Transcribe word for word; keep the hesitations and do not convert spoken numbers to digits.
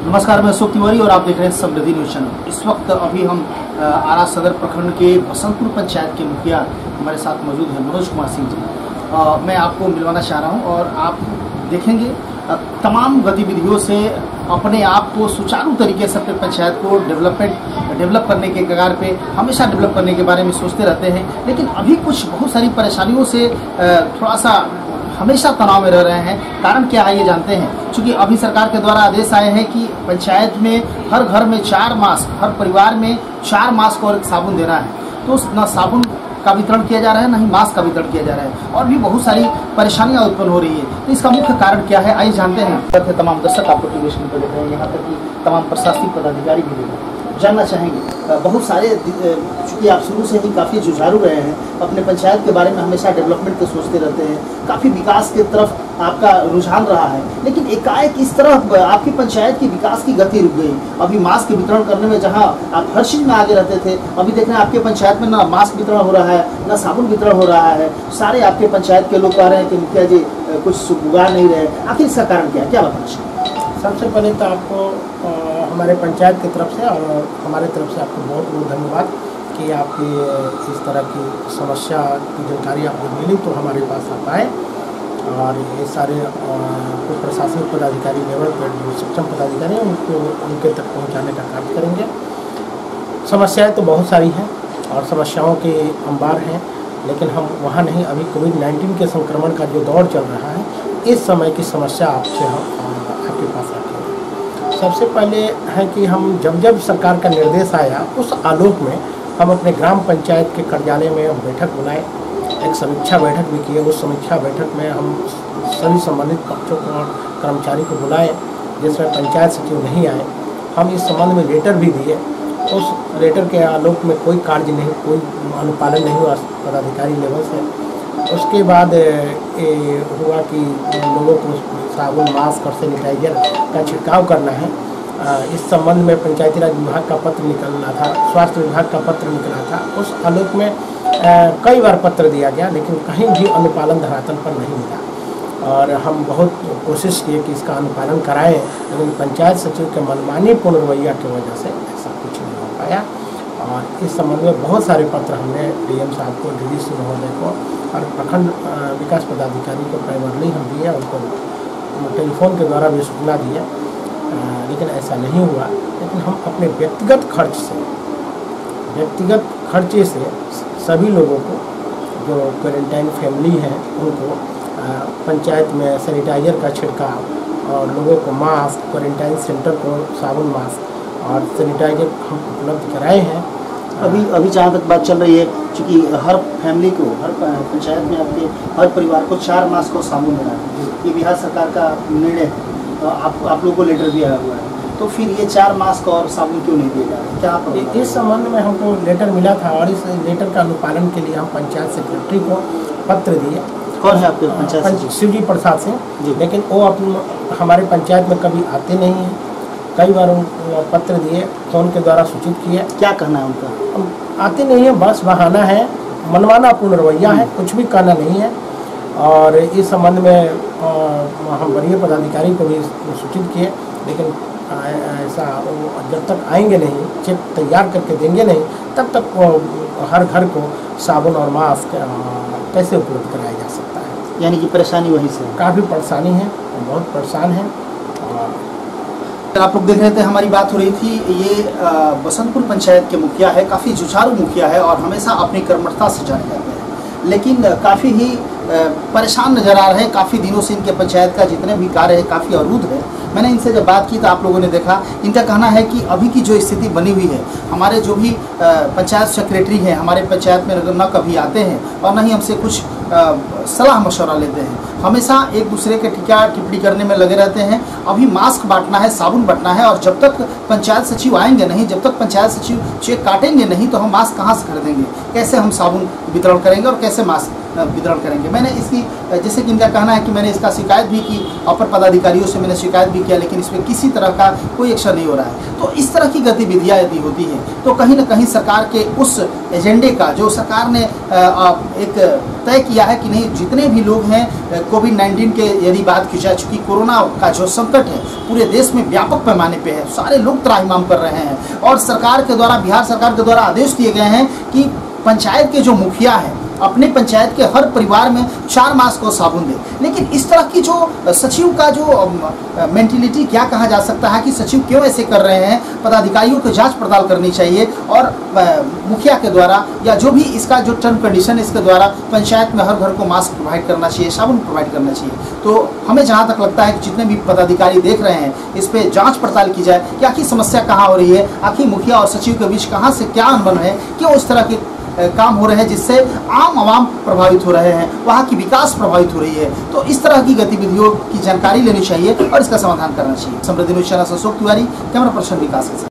नमस्कार, मैं अशोक तिवारी और आप देख रहे हैं समृद्धि न्यूज चैनल। इस वक्त अभी हम आरा सदर प्रखंड के बसंतपुर पंचायत के मुखिया हमारे साथ मौजूद हैं मनोज कुमार सिंह जी। आ, मैं आपको मिलवाना चाह रहा हूं और आप देखेंगे आ, तमाम गतिविधियों से अपने आप को सुचारू तरीके से अपने पंचायत को डेवलपमेंट डेवलप करने के कगार पे हमेशा डेवलप करने के बारे में सोचते रहते हैं, लेकिन अभी कुछ बहुत सारी परेशानियों से थोड़ा सा हमेशा तनाव में रह रहे हैं। कारण क्या है ये जानते हैं। क्योंकि अभी सरकार के द्वारा आदेश आए हैं कि पंचायत में हर घर में चार मास्क, हर परिवार में चार मास्क और एक साबुन देना है। तो न साबुन का वितरण किया जा रहा है, न ही मास्क का वितरण किया जा रहा है और भी बहुत सारी परेशानियां उत्पन्न हो रही है। तो इसका मुख्य कारण क्या है, आइए जानते हैं। तमाम दर्शक आपको टीवी स्क्रीन पर देख रहे हैं, यहाँ तक कि तमाम प्रशासनिक पदाधिकारी भी देख रहे हैं। जानना चाहेंगे, बहुत सारे चूँकि आप शुरू से ही काफ़ी जुझारू रहे हैं, अपने पंचायत के बारे में हमेशा डेवलपमेंट के सोचते रहते हैं, काफ़ी विकास की तरफ आपका रुझान रहा है, लेकिन एकाएक इस तरफ आपकी पंचायत की विकास की गति रुक गई। अभी मास्क वितरण करने में जहां आप हर चीज़ में आगे रहते थे, अभी देख रहे हैं आपके पंचायत में ना मास्क वितरण हो रहा है, ना साबुन वितरण हो रहा है। सारे आपके पंचायत के लोग कह रहे हैं कि मुखिया जी कुछ सुगुगार नहीं रहे। आखिर इसका कारण क्या है, क्या बताना चाहिए? सबसे पहले तो आपको आ, हमारे पंचायत की तरफ से और हमारे तरफ से आपको बहुत बहुत धन्यवाद कि आपकी इस तरह की समस्या की जानकारी आपको मिली तो हमारे पास आप आए और ये सारे कुछ प्रशासनिक पदाधिकारी लेवल पर जो सक्षम पदाधिकारी हैं उनको उनके तक पहुंचाने का कार्य करेंगे। समस्याएं तो बहुत सारी हैं और समस्याओं के अंबार हैं, लेकिन हम वहाँ नहीं, अभी कोविड नाइन्टीन के संक्रमण का जो दौर चल रहा है, इस समय की समस्या आपसे हम आपके पास आती है। सबसे पहले है कि हम जब जब सरकार का निर्देश आया उस आलोक में हम अपने ग्राम पंचायत के कार्यालय में हम बैठक बुलाए, एक समीक्षा बैठक भी किए। उस समीक्षा बैठक में हम सभी संबंधित पक्षों को और कर्मचारी को बुलाए, जिसमें पंचायत सचिव नहीं आए। हम इस संबंध में लेटर भी दिए। उस लेटर के आलोक में कोई कार्य नहीं, कोई अनुपालन नहीं हुआ पदाधिकारी लेवल से। उसके बाद ये हुआ कि लोगों को साबुन, मास्क और सैनिटाइजर का छिड़काव करना है। इस संबंध में पंचायती राज विभाग का पत्र निकलना था, स्वास्थ्य विभाग का पत्र निकला था। उस आलोक में कई बार पत्र दिया गया, लेकिन कहीं भी अनुपालन धरातल पर नहीं मिला और हम बहुत कोशिश किए कि इसका अनुपालन कराएं, लेकिन पंचायत सचिव के मनमानी पूर्ण रवैया की वजह से ऐसा कुछ नहीं हो पाया। और इस संबंध में बहुत सारे पत्र हमने डीएम साहब को, डीडीसी महोदय को और प्रखंड विकास पदाधिकारी को प्राइमरली हम दिए, उनको टेलीफोन के द्वारा भी सूचना दिए, लेकिन ऐसा नहीं हुआ। लेकिन हम अपने व्यक्तिगत खर्च से व्यक्तिगत खर्चे से सभी लोगों को, जो क्वारंटाइन फैमिली हैं, उनको पंचायत में सैनिटाइजर का छिड़काव और लोगों को मास्क, क्वारंटाइन सेंटर को साबुन, मास्क और सैनिटाइजर हम उपलब्ध कराए हैं। अभी अभी जहाँ तक बात चल रही है, चूँकि हर फैमिली को, हर पंचायत में आपके हर परिवार को चार मास्क और साबुन देना है, ये बिहार सरकार का निर्णय है। आप आप लोगों को लेटर भी आया हुआ है, तो फिर ये चार मास्क और साबुन क्यों नहीं दिए जा रहे? क्या आप इस संबंध में हमको लेटर मिला था और इस लेटर का अनुपालन के लिए हम पंचायत सेक्रेटरी को पत्र दिए। कौन है आपके पंचायत? शिवजी प्रसाद सिंह, लेकिन वो अपने हमारे पंचायत में कभी आते नहीं हैं। कई बार पत्र दिए, फ़ोन के द्वारा सूचित किए। क्या कहना है उनका? आते नहीं है, बस बहाना है, मनमाना पूर्ण रवैया है, कुछ भी कहना नहीं है। और इस संबंध में हम वरीय पदाधिकारी को भी सूचित किए, लेकिन ऐसा जब तक आएंगे नहीं, चेक तैयार करके देंगे नहीं, तब तक वो हर घर को साबुन और मास्क कैसे उपलब्ध कराया जा सकता है। यानी कि परेशानी वहीं से काफ़ी परेशानी है, बहुत परेशान है। और आप लोग देख रहे थे, हमारी बात हो रही थी। ये बसंतपुर पंचायत के मुखिया है, काफ़ी जुझारू मुखिया है और हमेशा अपनी कर्मठता से जाने जाते हैं, लेकिन काफ़ी ही परेशान नजर आ रहे हैं। काफ़ी दिनों से इनके पंचायत का जितने भी कार्य है काफ़ी अवरुद्ध है। मैंने इनसे जब बात की तो आप लोगों ने देखा, इनका कहना है कि अभी की जो स्थिति बनी हुई है, हमारे जो भी पंचायत सेक्रेटरी हैं हमारे पंचायत में न कभी आते हैं और न ही हमसे कुछ सलाह मशवरा लेते हैं, हमेशा एक दूसरे के टीका टिप्पणी करने में लगे रहते हैं। अभी मास्क बांटना है, साबुन बांटना है, और जब तक पंचायत सचिव आएंगे नहीं, जब तक पंचायत सचिव चेक काटेंगे नहीं, तो हम मास्क कहाँ से खरीदेंगे, कैसे हम साबुन वितरण करेंगे और कैसे मास्क वितरण करेंगे। मैंने इसकी, जैसे कि इनका कहना है कि मैंने इसका शिकायत भी की, अपर पदाधिकारियों से मैंने शिकायत भी किया, लेकिन इसमें किसी तरह का कोई एक्शन नहीं हो रहा है। तो इस तरह की गतिविधियाँ यदि होती हैं तो कहीं ना कहीं सरकार के उस एजेंडे का, जो सरकार ने एक तय किया है कि नहीं जितने भी लोग हैं कोविड नाइन्टीन के, यदि बात की जाए, चूँकि कोरोना का जो संकट है पूरे देश में व्यापक पैमाने पे है, सारे लोग त्राहिमाम कर रहे हैं और सरकार के द्वारा, बिहार सरकार के द्वारा आदेश दिए गए हैं कि पंचायत के जो मुखिया हैं अपने पंचायत के हर परिवार में चार मास्क और साबुन दे। लेकिन इस तरह की जो सचिव का जो मेंटेलिटी, क्या कहा जा सकता है कि सचिव क्यों ऐसे कर रहे हैं, पदाधिकारियों को जांच पड़ताल करनी चाहिए और मुखिया के द्वारा या जो भी इसका जो टर्म कंडीशन है इसके द्वारा पंचायत में हर घर को मास्क प्रोवाइड करना चाहिए, साबुन प्रोवाइड करना चाहिए। तो हमें जहाँ तक लगता है कि जितने भी पदाधिकारी देख रहे हैं इस पर जाँच पड़ताल की जाए कि आखिर समस्या कहाँ हो रही है, आखिर मुखिया और सचिव के बीच कहाँ से क्या अनबन है, क्यों इस तरह के काम हो रहे हैं जिससे आम आवाम प्रभावित हो रहे हैं, वहाँ की विकास प्रभावित हो रही है। तो इस तरह की गतिविधियों की जानकारी लेनी चाहिए और इसका समाधान करना चाहिए। समृद्धि न्यूज़ चैनल से अशोक तिवारी, कैमरा पर्सन विकास के साथ।